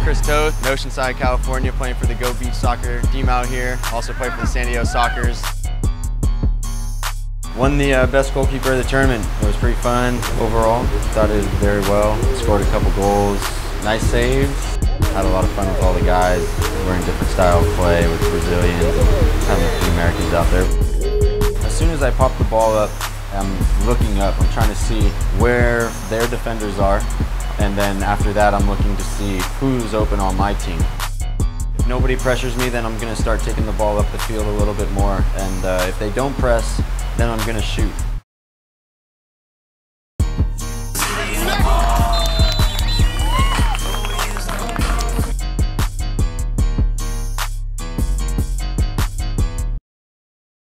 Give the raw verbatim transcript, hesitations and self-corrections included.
Chris Toth in Oceanside, California, playing for the Gobeachsoccer team out here. Also play for the San Diego Sockers. Won the uh, best goalkeeper of the tournament. It was pretty fun overall. Thought it did very well. Scored a couple goals. Nice saves. Had a lot of fun with all the guys. We're in different style of play with Brazilians and having a few Americans out there. As soon as I pop the ball up, I'm looking up. I'm trying to see where their defenders are. And then after that, I'm looking to see who's open on my team. If nobody pressures me, then I'm going to start taking the ball up the field a little bit more. And uh, if they don't press, then I'm going to shoot.